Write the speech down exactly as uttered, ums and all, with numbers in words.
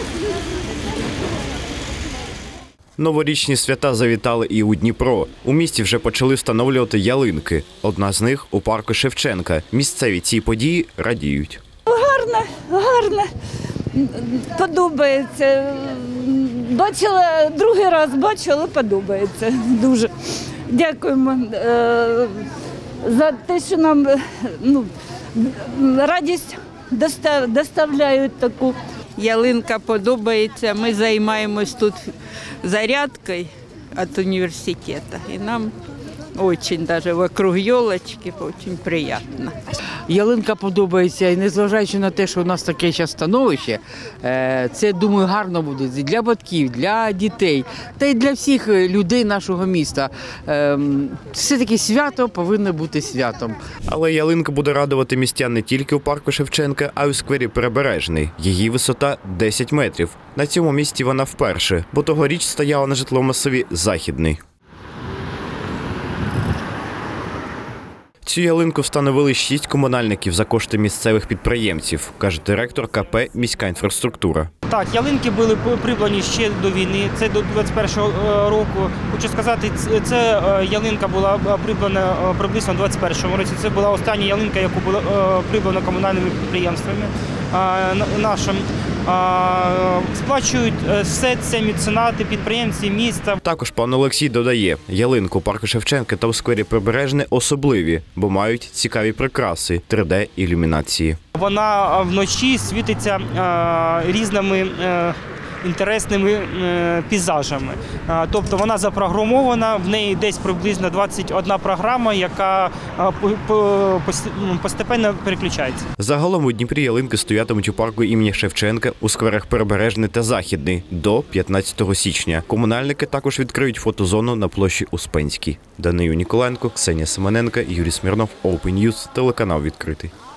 Новорічні свята завітали і у Дніпро. У місті вже почали встановлювати ялинки. Одна з них у парку Шевченка. Місцеві цій події радіють. Гарно, гарно. Подобається. Бачила, другий раз бачила, подобається дуже. Дякуємо е, за те, що нам ну, радість доставляють таку. Ялинка подобається, ми займаємось тут зарядкою від університету. І нам дуже, навіть вокруг елочки, дуже приємно. Ялинка подобається, і незважаючи на те, що у нас таке зараз становище, це, думаю, гарно буде для батьків, для дітей та й для всіх людей нашого міста. Все-таки свято повинно бути святом. Але ялинка буде радувати містян не тільки у парку Шевченка, а й у сквері Прибережний. Її висота – десять метрів. На цьому місці вона вперше, бо тогоріч стояла на житловому масиві Західний. Цю ялинку встановили шість комунальників за кошти місцевих підприємців, каже директор ка пе «Міська інфраструктура». Так, ялинки були придбані ще до війни, це до двадцять першого року. Хочу сказати, це ялинка була придбана приблизно у двадцять першому році. Це була остання ялинка, яку була придбана комунальними підприємствами нашим. Сплачують все це меценати, підприємці міста. Також пан Олексій додає, ялинку у парку Шевченка та у сквері Прибережне особливі, бо мають цікаві прикраси, три де ілюмінації. Вона вночі світиться різними інтересними пейзажами. Тобто вона запрограмована, в неї десь приблизно двадцять одна програма, яка постепенно переключається. Загалом у Дніпрі ялинки стоятимуть у парку імені Шевченка, у скверах Прибережний та Західний до п'ятнадцятого січня. Комунальники також відкриють фотозону на площі Успенській. Данию Ніколаєнко, Ксенія Семененко, Юрій Смірнов, Open News, телеканал «Відкритий».